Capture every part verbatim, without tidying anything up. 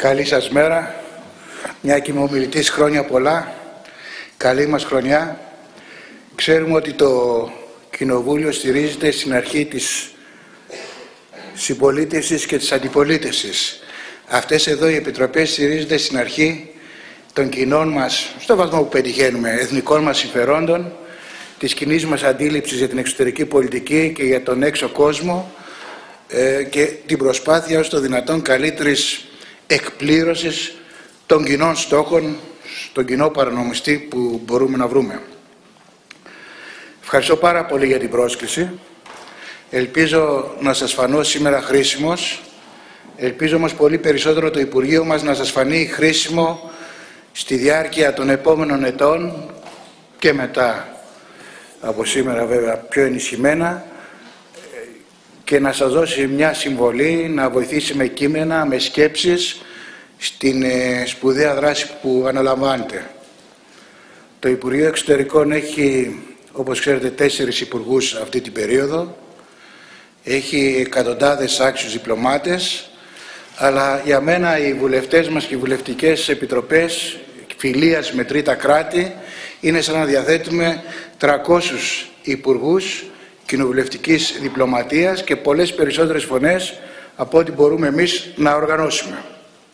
Καλή σας μέρα, μια και είμαι ομιλητής, χρόνια πολλά, καλή μας χρονιά. Ξέρουμε ότι το Κοινοβούλιο στηρίζεται στην αρχή της συμπολίτευσης και της αντιπολίτευσης. Αυτές εδώ οι επιτροπές στηρίζονται στην αρχή των κοινών μας, στο βαθμό που πετυχαίνουμε, εθνικών μας συμφερόντων, της κοινής μας αντίληψης για την εξωτερική πολιτική και για τον έξω κόσμο ε, και την προσπάθεια ως το δυνατόν καλύτερης εκπλήρωσης των κοινών στόχων, στον κοινό παρανομιστή που μπορούμε να βρούμε. Ευχαριστώ πάρα πολύ για την πρόσκληση. Ελπίζω να σας φανώ σήμερα χρήσιμος. Ελπίζω όμως πολύ περισσότερο το Υπουργείο μας να σας φανεί χρήσιμο στη διάρκεια των επόμενων ετών και μετά από σήμερα βέβαια πιο ενισχυμένα και να σας δώσει μια συμβολή, να βοηθήσει με κείμενα, με σκέψεις στην ε, σπουδαία δράση που αναλαμβάνετε. Το Υπουργείο Εξωτερικών έχει, όπως ξέρετε, τέσσερις υπουργούς αυτή την περίοδο. Έχει εκατοντάδες άξιους διπλωμάτες, αλλά για μένα οι βουλευτές μας και οι βουλευτικές επιτροπές φιλίας με τρίτα κράτη είναι σαν να διαθέτουμε τριακόσιους υπουργούς κοινοβουλευτικής διπλωματίας και πολλές περισσότερες φωνές από ό,τι μπορούμε εμείς να οργανώσουμε.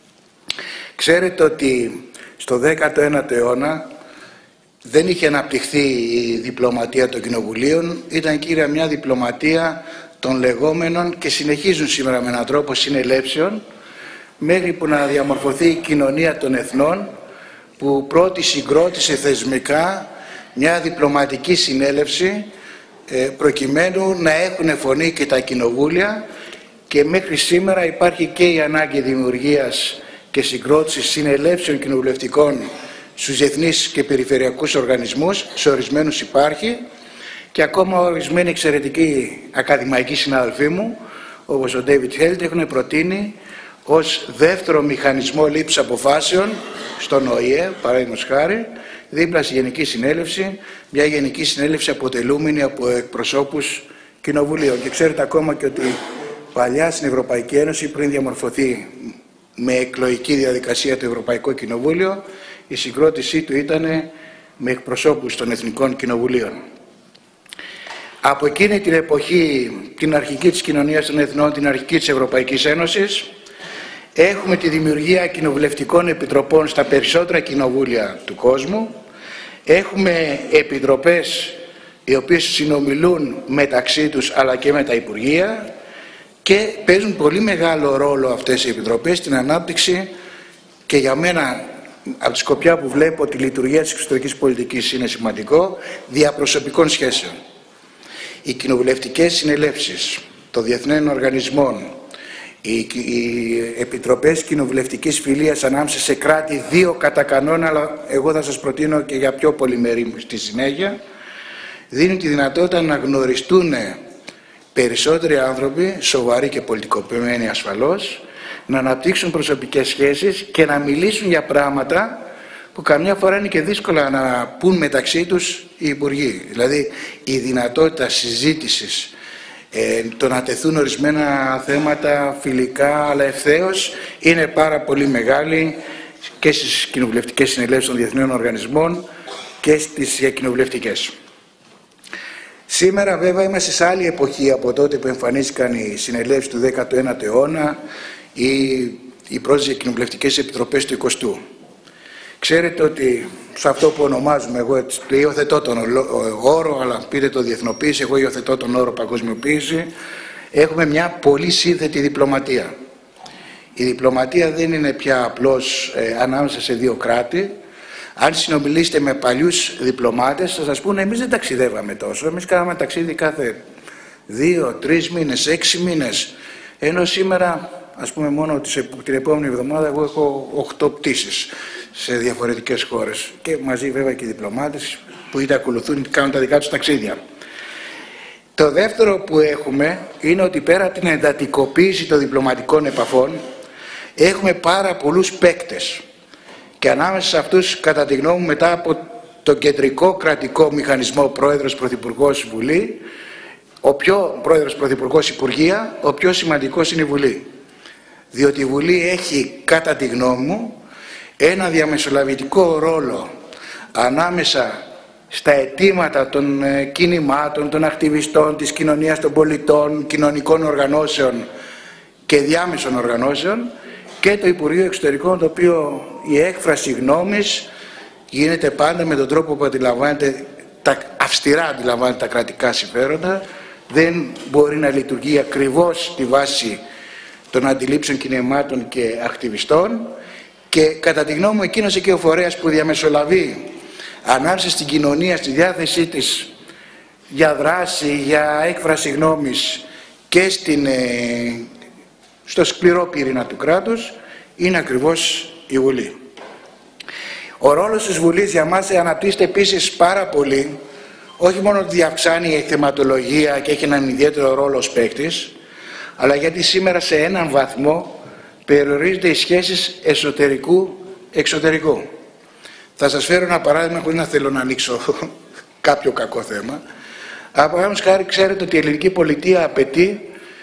Ξέρετε ότι στο δέκατο ένατο αιώνα δεν είχε αναπτυχθεί η διπλωματία των κοινοβουλίων, ήταν κύρια μια διπλωματία των λεγόμενων και συνεχίζουν σήμερα με έναν τρόπο συνελεύσεων, μέχρι που να διαμορφωθεί η κοινωνία των εθνών, που πρώτη συγκρότησε θεσμικά μια διπλωματική συνέλευση προκειμένου να έχουν φωνή και τα κοινοβούλια, και μέχρι σήμερα υπάρχει και η ανάγκη δημιουργίας και συγκρότησης συνελεύσεων κοινοβουλευτικών στους διεθνείς και περιφερειακούς οργανισμούς, σε ορισμένους υπάρχει, και ακόμα ορισμένοι εξαιρετικοί ακαδημαϊκοί συνάδελφοί μου, όπως ο Ντέιβιντ Χέλτ, έχουν προτείνει ως δεύτερο μηχανισμό λήψης αποφάσεων στον Ο Η Ε, παραδείγματος χάρη, δίπλα στη Γενική Συνέλευση, μια Γενική Συνέλευση αποτελούμενη από εκπροσώπους κοινοβουλίων. Και ξέρετε ακόμα και ότι παλιά στην Ευρωπαϊκή Ένωση, πριν διαμορφωθεί με εκλογική διαδικασία το Ευρωπαϊκό Κοινοβούλιο, η συγκρότησή του ήταν με εκπροσώπους των Εθνικών Κοινοβουλίων. Από εκείνη την εποχή, την αρχική της Κοινωνίας των Εθνών, την αρχική της Ευρωπαϊκής Ένωσης, έχουμε τη δημιουργία κοινοβουλευτικών επιτροπών στα περισσότερα κοινοβούλια του κόσμου. Έχουμε επιτροπές οι οποίες συνομιλούν μεταξύ τους αλλά και με τα Υπουργεία, και παίζουν πολύ μεγάλο ρόλο αυτές οι επιτροπές στην ανάπτυξη, και για μένα από τη σκοπιά που βλέπω τη λειτουργία της εξωτερικής πολιτικής είναι σημαντικό, διαπροσωπικών σχέσεων. Οι κοινοβουλευτικές συνελεύσεις των διεθνών οργανισμών, οι, οι επιτροπές κοινοβουλευτικής φιλίας ανάμεσα σε κράτη, δύο κατά κανόνα, αλλά εγώ θα σας προτείνω και για πιο πολυμερή στη συνέχεια, δίνουν τη δυνατότητα να γνωριστούν περισσότεροι άνθρωποι, σοβαροί και πολιτικοποιημένοι ασφαλώς, να αναπτύξουν προσωπικές σχέσεις και να μιλήσουν για πράγματα που καμιά φορά είναι και δύσκολα να πούν μεταξύ τους οι υπουργοί. Δηλαδή η δυνατότητα συζήτησης, ε, το να τεθούν ορισμένα θέματα φιλικά αλλά ευθέως, είναι πάρα πολύ μεγάλη και στις κοινοβουλευτικές συνελεύσεις των διεθνών οργανισμών και στις κοινοβουλευτικές. Σήμερα βέβαια είμαστε σε άλλη εποχή από τότε που εμφανίστηκαν οι συνελεύσεις του δέκατου ένατου αιώνα ή οι πρώτες κοινοβουλευτικές επιτροπές του εικοστού. Ξέρετε ότι σε αυτό που ονομάζουμε, εγώ υιοθετώ τον όρο, αλλά πείτε το διεθνοποίηση, εγώ υιοθετώ τον όρο παγκοσμιοποίηση, έχουμε μια πολύ σύνθετη διπλωματία. Η διπλωματία δεν είναι πια απλώς ε, ανάμεσα σε δύο κράτη. Αν συνομιλήσετε με παλιούς διπλωμάτες, θα σας πούνε εμείς δεν ταξιδεύαμε τόσο. Εμείς κάναμε ταξίδι κάθε δύο, τρεις μήνες, έξι μήνες. Ενώ σήμερα, ας πούμε, μόνο την επόμενη εβδομάδα, εγώ έχω οκτώ πτήσεις σε διαφορετικές χώρες. Και μαζί βέβαια και οι διπλωμάτες που είτε ακολουθούν είτε κάνουν τα δικά τους ταξίδια. Το δεύτερο που έχουμε είναι ότι πέρα από την εντατικοποίηση των διπλωματικών επαφών, έχουμε πάρα πολλούς παίκτες. Και ανάμεσα σε αυτούς, κατά τη γνώμη μου, μετά από τον κεντρικό κρατικό μηχανισμό πρόεδρος, πρωθυπουργός, Βουλή, ο πιο πρόεδρος, πρωθυπουργός, Υπουργεία, ο πιο σημαντικός είναι η Βουλή. διότι η Βουλή έχει, κατά τη γνώμη μου, ένα διαμεσολαβητικό ρόλο ανάμεσα στα αιτήματα των κινημάτων, των ακτιβιστών, της κοινωνίας των πολιτών, κοινωνικών οργανώσεων και διάμεσων οργανώσεων, και το Υπουργείο Εξωτερικών, το οποίο η έκφραση γνώμης γίνεται πάντα με τον τρόπο που αντιλαμβάνεται, τα αυστηρά αντιλαμβάνεται τα κρατικά συμφέροντα, δεν μπορεί να λειτουργεί ακριβώς στη βάση των αντιλήψεων κινημάτων και ακτιβιστών, και κατά τη γνώμη μου εκείνος εκεί ο φορέας που διαμεσολαβεί ανάμεσα στην κοινωνία, στη διάθεσή της για δράση, για έκφραση γνώμης και στην, ε, στο σκληρό πυρήνα του κράτους, είναι ακριβώς η Βουλή. Ο ρόλος της Βουλής για μας αναπτύσσεται επίσης πάρα πολύ, όχι μόνο ότι αυξάνει η θεματολογία και έχει έναν ιδιαίτερο ρόλο ως παίκτης, αλλά γιατί σήμερα σε έναν βαθμό περιορίζονται οι σχέσεις εσωτερικού-εξωτερικού. Θα σας φέρω ένα παράδειγμα, χωρίς να θέλω να ανοίξω κάποιο κακό θέμα. Παραδείγματος χάρη, ξέρετε ότι η ελληνική πολιτεία απαιτεί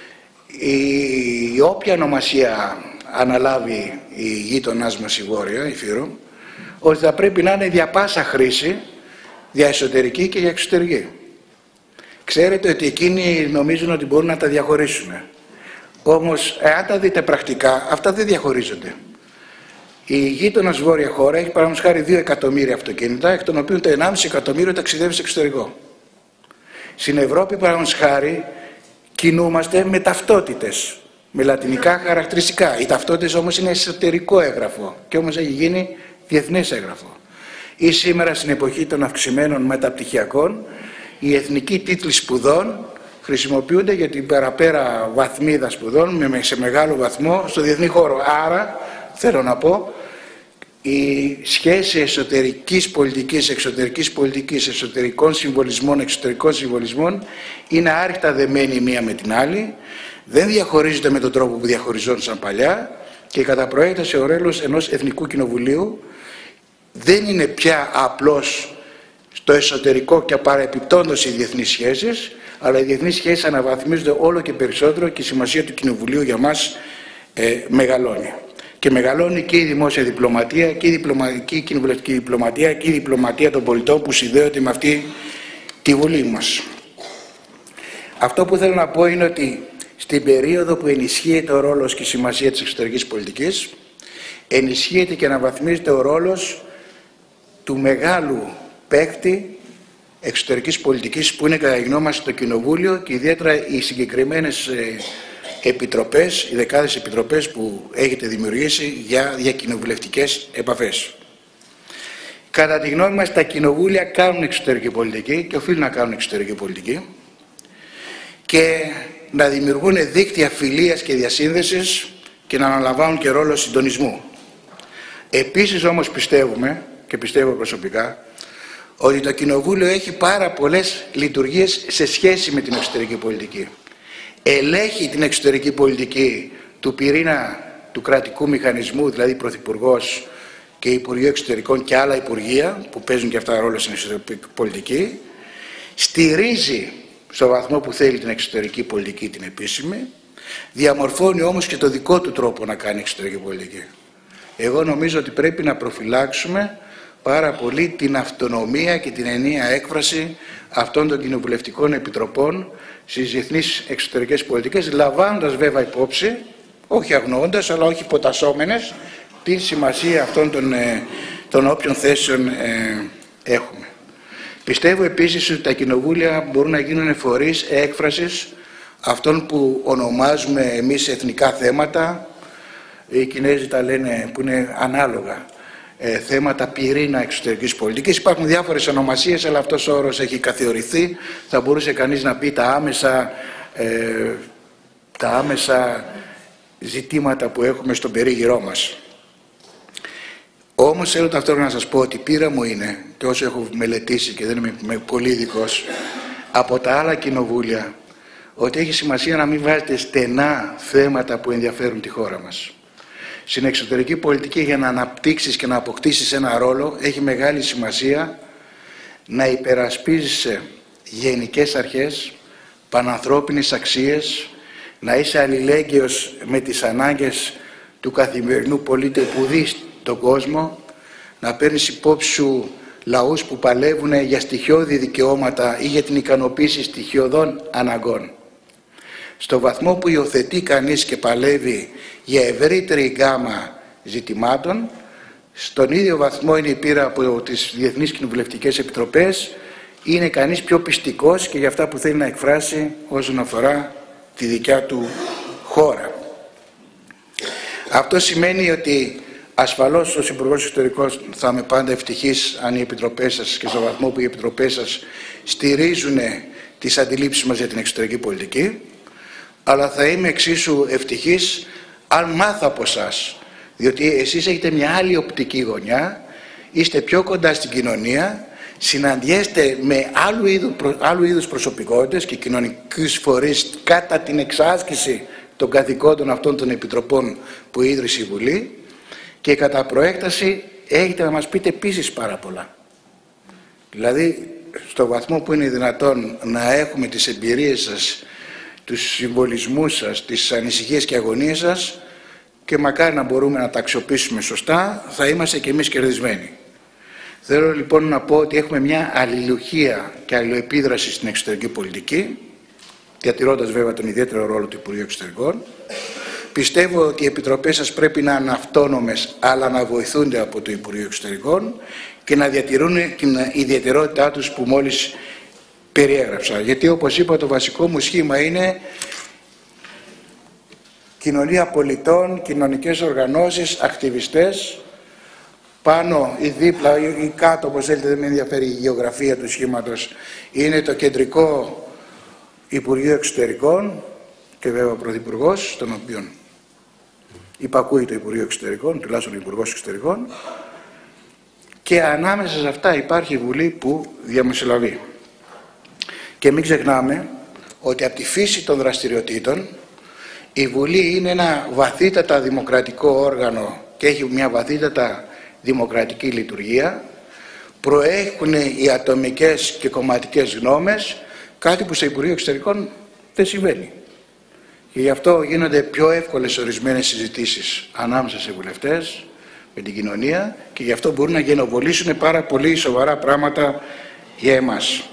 η όποια ονομασία αναλάβει η γείτονάς μας η Βόρεια, η Φύρο, ότι θα πρέπει να είναι δια πάσα χρήση, για εσωτερική και για εξωτερική. Ξέρετε ότι εκείνοι νομίζουν ότι μπορούν να τα διαχωρίσουν. Όμως, εάν τα δείτε πρακτικά, αυτά δεν διαχωρίζονται. Η γείτονας βόρεια χώρα έχει παραδείγματος χάρη δύο εκατομμύρια αυτοκίνητα, εκ των οποίων το ενάμιση εκατομμύριο ταξιδεύει σε εξωτερικό. Στην Ευρώπη, παραδείγματος χάρη, κινούμαστε με ταυτότητες, με λατινικά χαρακτηριστικά. Οι ταυτότητες όμως είναι εσωτερικό έγγραφο και όμως έχει γίνει διεθνές έγγραφο. Ή σήμερα, στην εποχή των αυξημένων μεταπτυχιακών, οι εθνικοί τίτλοι σπουδών χρησιμοποιούνται για την παραπέρα βαθμίδα σπουδών σε μεγάλο βαθμό στο διεθνή χώρο. Άρα, θέλω να πω, η σχέση εσωτερικής πολιτικής, εξωτερικής πολιτικής, εσωτερικών συμβολισμών, εξωτερικών συμβολισμών είναι άρρηκτα δεμένη η μία με την άλλη, δεν διαχωρίζεται με τον τρόπο που διαχωριζόντουσαν παλιά και κατά προέκταση ο ρόλος ενός Εθνικού Κοινοβουλίου δεν είναι πια απλώς στο εσωτερικό και παραεπιπτόντως οι διεθνείς σχέσεις, αλλά οι διεθνείς σχέσεις αναβαθμίζονται όλο και περισσότερο και η σημασία του Κοινοβουλίου για μας ε, μεγαλώνει. Και μεγαλώνει και η δημόσια διπλωματία και η, διπλωματική, η κοινοβουλευτική διπλωματία και η διπλωματία των πολιτών που συνδέονται με αυτή τη Βουλή μας. Αυτό που θέλω να πω είναι ότι στην περίοδο που ενισχύεται ο ρόλος και η σημασία της εξωτερικής πολιτικής, ενισχύεται και αναβαθμίζεται ο ρόλος του μεγάλου παίκτη εξωτερικής πολιτικής που είναι κατά τη γνώμη μας το Κοινοβούλιο και ιδιαίτερα οι συγκεκριμένες επιτροπές, οι δεκάδες επιτροπές που έχετε δημιουργήσει για διακοινοβουλευτικές επαφές. Κατά τη γνώμη μας τα κοινοβούλια κάνουν εξωτερική πολιτική και οφείλουν να κάνουν εξωτερική πολιτική και να δημιουργούν δίκτυα φιλίας και διασύνδεσης και να αναλαμβάνουν και ρόλο συντονισμού. Επίσης όμως πιστεύουμε, και πιστεύω προσωπικά, ότι το Κοινοβούλιο έχει πάρα πολλές λειτουργίες σε σχέση με την εξωτερική πολιτική. Ελέγχει την εξωτερική πολιτική του πυρήνα του κρατικού μηχανισμού, δηλαδή Πρωθυπουργός και Υπουργείο Εξωτερικών και άλλα Υπουργεία που παίζουν και αυτά ρόλο στην εξωτερική πολιτική, στηρίζει στο βαθμό που θέλει την εξωτερική πολιτική την επίσημη, διαμορφώνει όμως και το δικό του τρόπο να κάνει εξωτερική πολιτική. Εγώ νομίζω ότι πρέπει να προφυλάξουμε πάρα πολύ την αυτονομία και την ενιαία έκφραση αυτών των κοινοβουλευτικών επιτροπών στις διεθνείς εξωτερικές πολιτικές, λαμβάνοντας βέβαια υπόψη, όχι αγνοώντας, αλλά όχι υποτασσόμενες, την σημασία αυτών των, ε, των όποιων θέσεων ε, έχουμε. Πιστεύω επίσης ότι τα κοινοβούλια μπορούν να γίνουν φορείς έκφρασης αυτών που ονομάζουμε εμείς εθνικά θέματα, οι Κινέζοι τα λένε που είναι ανάλογα, ε, θέματα πυρήνα εξωτερικής πολιτικής. Υπάρχουν διάφορες ονομασίες, αλλά αυτός ο όρος έχει καθιερωθεί. Θα μπορούσε κανείς να πει τα άμεσα, ε, τα άμεσα ζητήματα που έχουμε στον περίγυρό μας. Όμως θέλω ταυτόχρονα να σας πω ότι η πείρα μου είναι, και όσο έχω μελετήσει και δεν είμαι πολύ ειδικός, από τα άλλα κοινοβούλια, ότι έχει σημασία να μην βάζετε στενά θέματα που ενδιαφέρουν τη χώρα μας. Στην εξωτερική πολιτική, για να αναπτύξεις και να αποκτήσεις ένα ρόλο, έχει μεγάλη σημασία να υπερασπίζεσαι γενικές αρχές, πανανθρώπινες αξίες, να είσαι αλληλέγγυος με τις ανάγκες του καθημερινού πολίτη που ζει τον κόσμο, να παίρνεις υπόψη σου λαούς που παλεύουν για στοιχειώδη δικαιώματα ή για την ικανοποίηση στοιχειωδών αναγκών. Στο βαθμό που υιοθετεί κανείς και παλεύει για ευρύτερη γκάμα ζητημάτων, στον ίδιο βαθμό είναι η πείρα από τις Διεθνείς Κοινοβουλευτικές Επιτροπές, είναι κανείς πιο πιστικός και για αυτά που θέλει να εκφράσει όσον αφορά τη δικιά του χώρα. Αυτό σημαίνει ότι ασφαλώς ως Υπουργός Εξωτερικών θα είμαι πάντα ευτυχής αν οι επιτροπές σας και στο βαθμό που οι επιτροπές σας στηρίζουν τις αντιλήψεις μας για την εξωτερική πολιτική, αλλά θα είμαι εξίσου ευτυχής αν μάθω από εσάς, διότι εσείς έχετε μια άλλη οπτική γωνιά, είστε πιο κοντά στην κοινωνία, συναντιέστε με άλλου είδους, άλλου είδους προσωπικότητες και κοινωνικούς φορείς κατά την εξάσκηση των καθηκόντων αυτών των επιτροπών που ίδρυσε η Βουλή και κατά προέκταση έχετε να μας πείτε επίσης πάρα πολλά. Δηλαδή, στο βαθμό που είναι δυνατόν να έχουμε τις εμπειρίες σας, τους συμβολισμούς σας, τις ανησυχίες και αγωνίες σας και μακάρι να μπορούμε να τα αξιοποιήσουμε σωστά, θα είμαστε και εμείς κερδισμένοι. Θέλω λοιπόν να πω ότι έχουμε μια αλληλουχία και αλληλοεπίδραση στην εξωτερική πολιτική, διατηρώντας βέβαια τον ιδιαίτερο ρόλο του Υπουργείου Εξωτερικών. Πιστεύω ότι οι επιτροπές σας πρέπει να είναι αυτόνομες, αλλά να βοηθούνται από το Υπουργείο Εξωτερικών και να διατηρούν την ιδιαιτερότητά τους που μόλις περιέγραψα. Γιατί όπως είπα, το βασικό μου σχήμα είναι κοινωνία πολιτών, κοινωνικές οργανώσεις, ακτιβιστές, πάνω ή δίπλα ή κάτω, όπως θέλετε, δεν με ενδιαφέρει η γεωγραφία του σχήματος, είναι το κεντρικό Υπουργείο Εξωτερικών και βέβαια ο Πρωθυπουργός, στον οποίο υπακούει το Υπουργείο Εξωτερικών, τουλάχιστον ο Υπουργός Εξωτερικών, και ανάμεσα σε αυτά υπάρχει η Βουλή που διαμεσολαβεί. Και μην ξεχνάμε ότι από τη φύση των δραστηριοτήτων η Βουλή είναι ένα βαθύτατα δημοκρατικό όργανο και έχει μια βαθύτατα δημοκρατική λειτουργία, προέχουν οι ατομικές και κομματικές γνώμες, κάτι που στο Υπουργείο Εξωτερικών δεν συμβαίνει. Και γι' αυτό γίνονται πιο εύκολες ορισμένες συζητήσεις ανάμεσα σε βουλευτές, με την κοινωνία, και γι' αυτό μπορούν να γενοβολήσουν πάρα πολύ σοβαρά πράγματα για εμάς.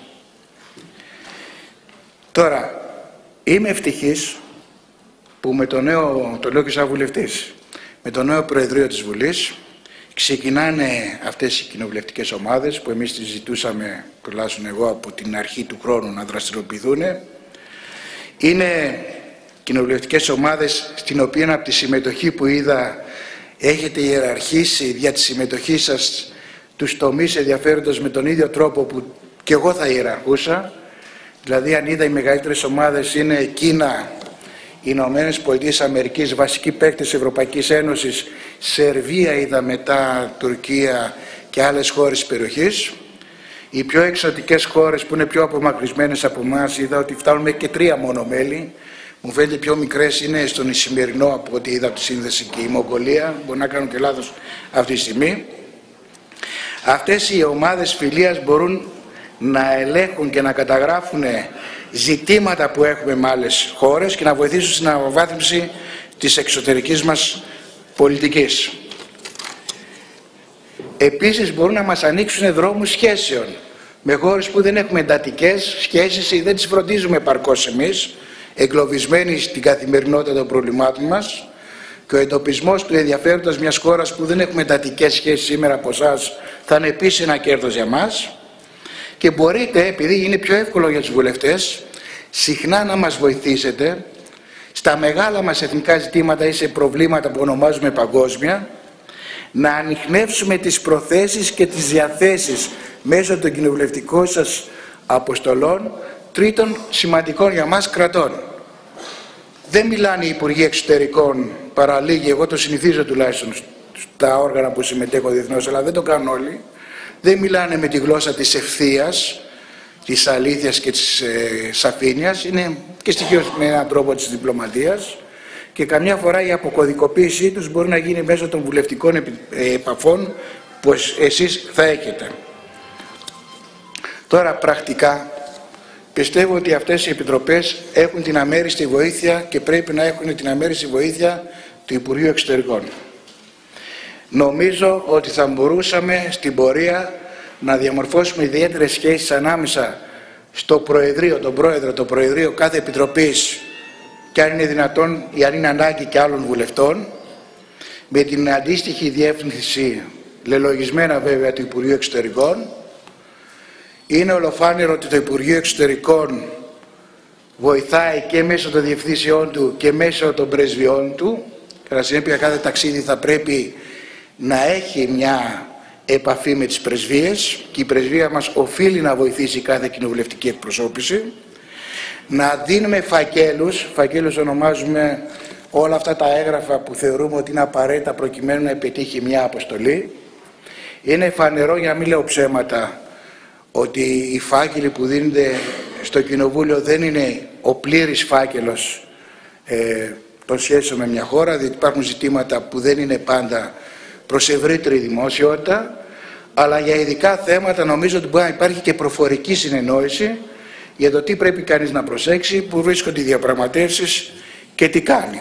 Τώρα, είμαι ευτυχής που με το νέο, το λέω και σαν βουλευτής, με το νέο Προεδρείο της Βουλής ξεκινάνε αυτές οι κοινοβουλευτικές ομάδες που εμείς τις ζητούσαμε, τουλάχιστον εγώ, από την αρχή του χρόνου να δραστηριοποιηθούν. Είναι κοινοβουλευτικές ομάδες στην οποία από τη συμμετοχή που είδα έχετε ιεραρχήσει δια τη συμμετοχή σας τους τομείς ενδιαφέροντος με τον ίδιο τρόπο που και εγώ θα ιεραρχούσα. Δηλαδή, αν είδα, οι μεγαλύτερες ομάδες είναι Κίνα, Ηνωμένες Πολιτείες Αμερικής, βασικοί παίκτες της Ευρωπαϊκής Ένωσης, Σερβία είδα, μετά Τουρκία και άλλες χώρες της περιοχής. Οι πιο εξωτικές χώρες που είναι πιο απομακρυσμένες από εμάς, είδα ότι φτάνουν και τρία μόνο μέλη. Μου φαίνεται πιο μικρές είναι στον Ισημερινό από ό,τι είδα από τη σύνδεση και η Μογγολία. Μπορεί να κάνω και λάθος αυτή τη στιγμή. Αυτές οι ομάδες φιλίας μπορούν να ελέγχουν και να καταγράφουν ζητήματα που έχουμε με άλλες χώρες και να βοηθήσουν στην αναβάθμιση της εξωτερικής μας πολιτικής. Επίσης μπορούν να μας ανοίξουν δρόμους σχέσεων με χώρες που δεν έχουμε εντατικές σχέσεις ή δεν τις φροντίζουμε επαρκώς εμείς, εγκλωβισμένοι στην καθημερινότητα των προβλημάτων μας, και ο εντοπισμός του ενδιαφέροντος μιας χώρας που δεν έχουμε εντατικές σχέσεις σήμερα από εσάς θα είναι επίσης ένα κέρδος για μας. Και μπορείτε, επειδή είναι πιο εύκολο για τους βουλευτές, συχνά να μας βοηθήσετε στα μεγάλα μας εθνικά ζητήματα ή σε προβλήματα που ονομάζουμε παγκόσμια, να ανιχνεύσουμε τις προθέσεις και τις διαθέσεις μέσω των κοινοβουλευτικών σας αποστολών τρίτων σημαντικών για μας κρατών. Δεν μιλάνε οι Υπουργοί Εξωτερικών παραλίγοι, εγώ το συνηθίζω τουλάχιστον στα όργανα που συμμετέχω διεθνώς, αλλά δεν το κάνουν όλοι. Δεν μιλάνε με τη γλώσσα της ευθείας, της αλήθειας και της ε, σαφήνειας, είναι και στοιχείως με έναν τρόπο της διπλωματίας, και καμιά φορά η αποκωδικοποίησή τους μπορεί να γίνει μέσω των βουλευτικών επαφών που εσείς θα έχετε. Τώρα πρακτικά Πιστεύω ότι αυτές οι επιτροπές έχουν την αμέριστη βοήθεια και πρέπει να έχουν την αμέριστη βοήθεια του Υπουργείου Εξωτερικών. Νομίζω ότι θα μπορούσαμε στην πορεία να διαμορφώσουμε ιδιαίτερες σχέσεις ανάμεσα στο Προεδρείο, τον Πρόεδρο, το Προεδρείο κάθε Επιτροπής και αν είναι δυνατόν ή αν είναι ανάγκη και άλλων βουλευτών, με την αντίστοιχη διεύθυνση, λελογισμένα βέβαια, του Υπουργείου Εξωτερικών. Είναι ολοφάνερο ότι το Υπουργείο Εξωτερικών βοηθάει και μέσω των διευθύνσεών του και μέσω των πρεσβειών του. Κατά συνέπεια, κάθε ταξίδι θα πρέπει να έχει μια επαφή με τις πρεσβείες και η πρεσβεία μας οφείλει να βοηθήσει κάθε κοινοβουλευτική εκπροσώπηση. Να δίνουμε φακέλους, φακέλους ονομάζουμε όλα αυτά τα έγγραφα που θεωρούμε ότι είναι απαραίτητα προκειμένου να επιτύχει μια αποστολή. Είναι φανερό, για να μην λέω ψέματα, ότι οι φάκελοι που δίνονται στο Κοινοβούλιο δεν είναι ο πλήρης φάκελος ε, των σχέσεων με μια χώρα, διότι υπάρχουν ζητήματα που δεν είναι πάντα προς ευρύτερη δημόσιότητα, αλλά για ειδικά θέματα νομίζω ότι μπορεί να υπάρχει και προφορική συνεννόηση για το τι πρέπει κανείς να προσέξει, που βρίσκονται οι διαπραγματεύσεις και τι κάνει.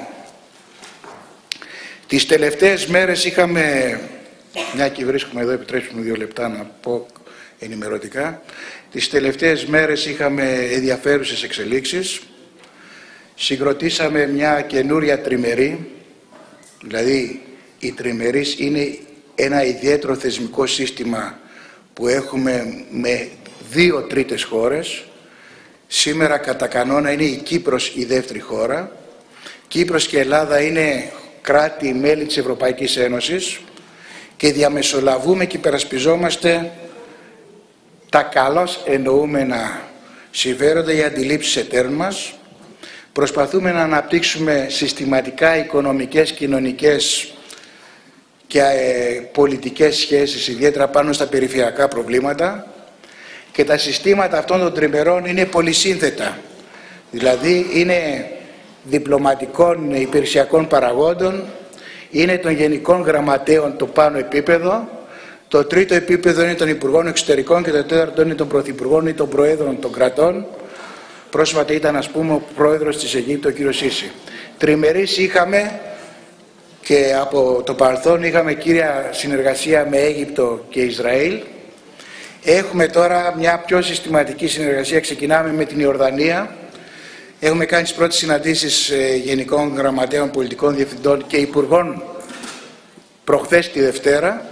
Τις τελευταίες μέρες είχαμε, μια και βρίσκομαι εδώ, επιτρέψτε μου δύο λεπτά να πω ενημερωτικά, τις τελευταίες μέρες είχαμε ενδιαφέρουσες εξελίξεις. Συγκροτήσαμε μια καινούρια τριμερή, δηλαδή η τριμερής είναι ένα ιδιαίτερο θεσμικό σύστημα που έχουμε με δύο τρίτες χώρες. Σήμερα κατά κανόνα είναι η Κύπρος η δεύτερη χώρα. Κύπρος και Ελλάδα είναι κράτη-μέλη της Ευρωπαϊκής Ένωσης και διαμεσολαβούμε και υπερασπιζόμαστε τα καλώς εννοούμενα συμφέροντα για αντιλήψεις εταίρων μας. Προσπαθούμε να αναπτύξουμε συστηματικά οικονομικές, κοινωνικές και ε, πολιτικές σχέσεις, ιδιαίτερα πάνω στα περιφερειακά προβλήματα, και τα συστήματα αυτών των τριμερών είναι πολυσύνθετα. Δηλαδή είναι διπλωματικών υπηρεσιακών παραγόντων, είναι των γενικών γραμματέων το πάνω επίπεδο, το τρίτο επίπεδο είναι των Υπουργών Εξωτερικών και το τέταρτο είναι των Πρωθυπουργών ή των Προέδρων των κρατών. Πρόσφατα ήταν, ας πούμε, ο Πρόεδρος της Αιγύπτου, ο κ. Σίση. Τριμερείς είχαμε και από το παρελθόν είχαμε κύρια συνεργασία με Αίγυπτο και Ισραήλ. Έχουμε τώρα μια πιο συστηματική συνεργασία, ξεκινάμε με την Ιορδανία. Έχουμε κάνει τις πρώτες συναντήσεις γενικών γραμματέων, πολιτικών διευθυντών και υπουργών προχθές τη Δευτέρα.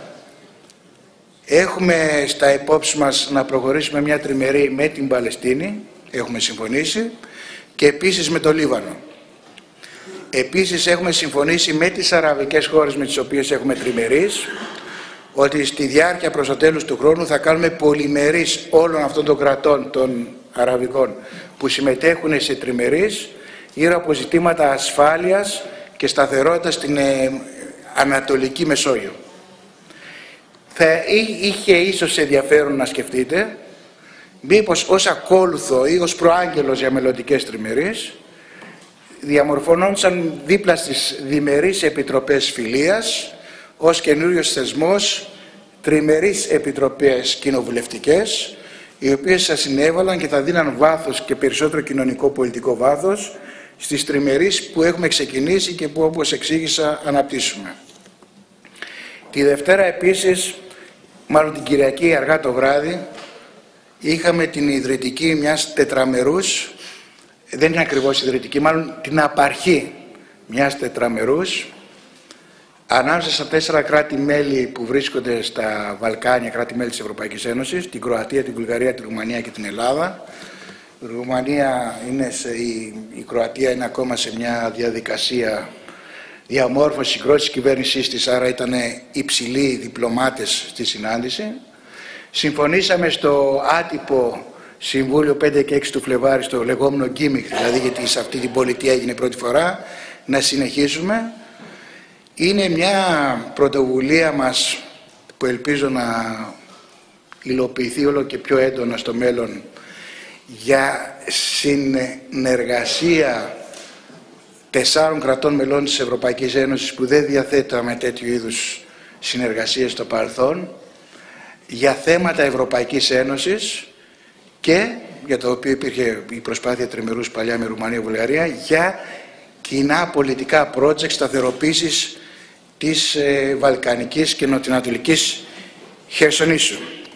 Έχουμε στα υπόψη μας να προχωρήσουμε μια τριμερή με την Παλαιστίνη, έχουμε συμφωνήσει, και επίσης με το Λίβανο. Επίσης έχουμε συμφωνήσει με τις αραβικές χώρες με τις οποίες έχουμε τριμερείς, ότι στη διάρκεια προς το τέλος του χρόνου θα κάνουμε πολυμερείς όλων αυτών των κρατών των αραβικών που συμμετέχουν σε τριμερείς γύρω από ζητήματα ασφάλειας και σταθερότητας στην ε, Ανατολική Μεσόγειο. Θα είχε ίσως ενδιαφέρον να σκεφτείτε μήπως ως ακόλουθο ή ως προάγγελος για μελλοντικές τριμερείς διαμορφωνόντουσαν δίπλα στις διμερείς επιτροπές φιλίας ως καινούριος θεσμός τριμερείς επιτροπές κοινοβουλευτικές, οι οποίες θα συνέβαλαν και θα δίναν βάθος και περισσότερο κοινωνικό-πολιτικό βάθος στις τριμερείς που έχουμε ξεκινήσει και που, όπως εξήγησα, αναπτύσσουμε. Τη Δευτέρα επίσης, μάλλον την Κυριακή αργά το βράδυ, είχαμε την ιδρυτική μιας τετραμερούς, δεν είναι ακριβώς ιδρυτική, μάλλον την απαρχή μιας τετραμερούς, ανάμεσα στα τέσσερα κράτη-μέλη που βρίσκονται στα Βαλκάνια, κράτη-μέλη της Ευρωπαϊκής Ένωσης, την Κροατία, την Βουλγαρία, την Ρουμανία και την Ελλάδα. Η Ρουμανία είναι σε, η, η Κροατία είναι ακόμα σε μια διαδικασία διαμόρφωση συγκρότησης κυβέρνησής της, άρα ήταν υψηλοί διπλωμάτες στη συνάντηση. Συμφωνήσαμε στο άτυπο Συμβούλιο πέντε και έξι του Φλεβάρι, στο λεγόμενο γκίμικ, δηλαδή γιατί σε αυτή την πολιτεία έγινε πρώτη φορά, να συνεχίσουμε. Είναι μια πρωτοβουλία μας που ελπίζω να υλοποιηθεί όλο και πιο έντονα στο μέλλον για συνεργασία τεσσάρων κρατών μελών της Ευρωπαϊκής Ένωσης που δεν διαθέταμε τέτοιου είδους συνεργασίες στο παρελθόν για θέματα Ευρωπαϊκής Ένωσης και για το οποίο υπήρχε η προσπάθεια τριμερούς παλιά με Ρουμανία-Βουλγαρία, για κοινά πολιτικά project σταθεροποίησης της ε, Βαλκανικής και Νοτιοανατολικής Χερσονήσου.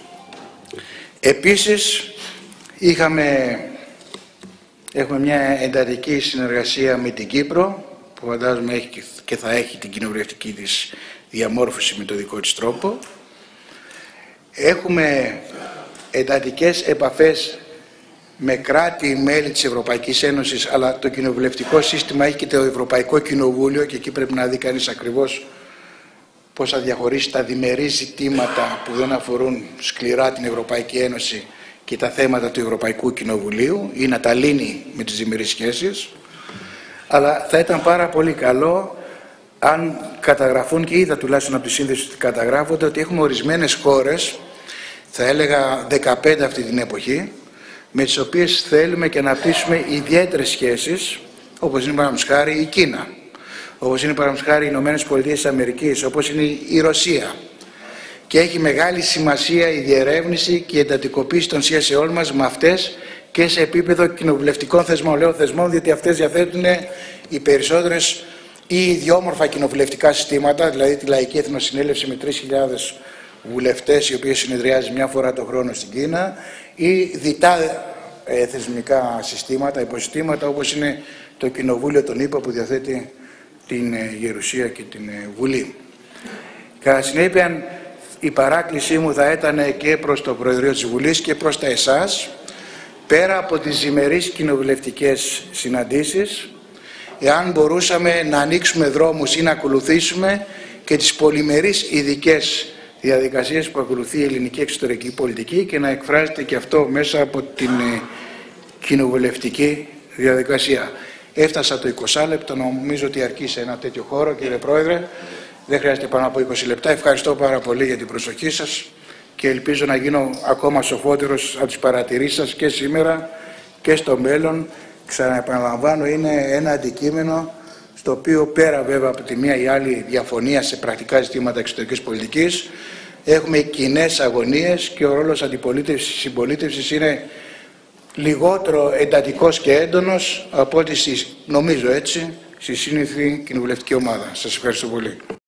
Επίσης, είχαμε, έχουμε μια εντατική συνεργασία με την Κύπρο, που φαντάζομαι έχει και θα έχει την κοινοβουλευτική της διαμόρφωση με το δικό της τρόπο. Έχουμε εντατικές επαφές με κράτη-μέλη της Ευρωπαϊκής Ένωσης, αλλά το κοινοβουλευτικό σύστημα έχει και το Ευρωπαϊκό Κοινοβούλιο και εκεί πρέπει να δει κανείς ακριβώς πώς θα διαχωρίσει τα διμερεί ζητήματα που δεν αφορούν σκληρά την Ευρωπαϊκή Ένωση και τα θέματα του Ευρωπαϊκού Κοινοβουλίου ή να τα λύνει με τις διμερείς σχέσεις. Αλλά θα ήταν πάρα πολύ καλό αν καταγραφούν, και είδα τουλάχιστον από τη σύνδεση ότι καταγράφονται, ότι έχουμε ορισμένες χώρες, θα έλεγα δεκαπέντε αυτή την εποχή, με τις οποίες θέλουμε και να αναπτύσσουμε ιδιαίτερες σχέσεις, όπως είναι παραδείγματος χάρη η Κίνα, όπως είναι παραδείγματος χάρη οι Ηνωμένες Πολιτείες της Αμερικής, όπως είναι η Ρωσία. Και έχει μεγάλη σημασία η διερεύνηση και η εντατικοποίηση των σχέσεών μας με αυτές και σε επίπεδο κοινοβουλευτικών θεσμών. Λέω θεσμών, διότι αυτές διαθέτουν οι περισσότερες ή ιδιόμορφα κοινοβουλευτικά συστήματα, δηλαδή τη Λαϊκή Εθνοσυνέλευση με τρεις χιλιάδες βουλευτές, οι οποίες συνεδριάζει μια φορά το χρόνο στην Κίνα, ή διτά ε, θεσμικά συστήματα, υποσυστήματα, όπως είναι το Κοινοβούλιο των ΗΠΑ που διαθέτει την ε, Γερουσία και την ε, Βουλή. Κατά συνέπεια, η παράκλησή μου θα ήταν και προς το Προεδρείο της Βουλής και προς τα εσάς, πέρα από τις ζημερείς κοινοβουλευτικές συναντήσεις, εάν μπορούσαμε να ανοίξουμε δρόμους ή να ακολουθήσουμε και τις πολυμερείς ειδικές διαδικασίες που ακολουθεί η ελληνική εξωτερική πολιτική και να εκφράζεται και αυτό μέσα από την ε, κοινοβουλευτική διαδικασία. Έφτασα το είκοσι λεπτό, νομίζω ότι αρκεί σε ένα τέτοιο χώρο, κύριε Πρόεδρε. Δεν χρειάζεται πάνω από είκοσι λεπτά. Ευχαριστώ πάρα πολύ για την προσοχή σας και ελπίζω να γίνω ακόμα σοφότερος από τις παρατηρήσεις σας και σήμερα και στο μέλλον. Ξαναεπαναλαμβάνω, είναι ένα αντικείμενο στο οποίο πέρα βέβαια από τη μία ή άλλη διαφωνία σε πρακτικά ζητήματα εξωτερικής πολιτικής, έχουμε κοινές αγωνίες και ο ρόλος αντιπολίτευσης συμπολίτευσης είναι λιγότερο εντατικός και έντονος από ό,τι, νομίζω έτσι, στη σύνηθη κοινοβουλευτική ομάδα. Σας ευχαριστώ πολύ.